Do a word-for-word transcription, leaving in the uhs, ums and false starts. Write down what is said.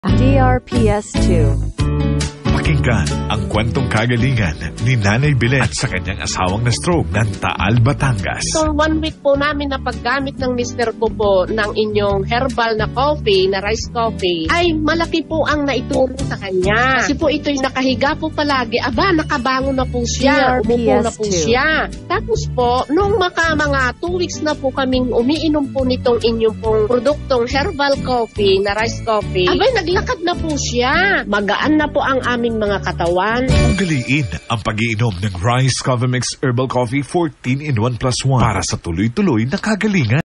D R P S two. Pakinggan ang kwentong kagalingan ni Nanay Belen at sa kanyang asawang na stroke ng Taal, Batangas. So one week po namin na paggamit ng mister ko po ng inyong herbal na coffee, na rice coffee, ay malaki po ang naitulong sa kanya. Kasi po ito'y nakahiga po palagi. Aba, nakabangon na po siya. Umupo na po siya. Tapos po, nung maka mga two weeks na po kaming umiinom po nitong inyong pong produktong herbal coffee, na rice coffee, abay, naglakad na po siya. Magaan na po ang aming mga katawan. Ugaliin ang pag-iinom ng Rice Coffee Mix Herbal Coffee fourteen in one plus one para sa tuloy-tuloy na kagalingan.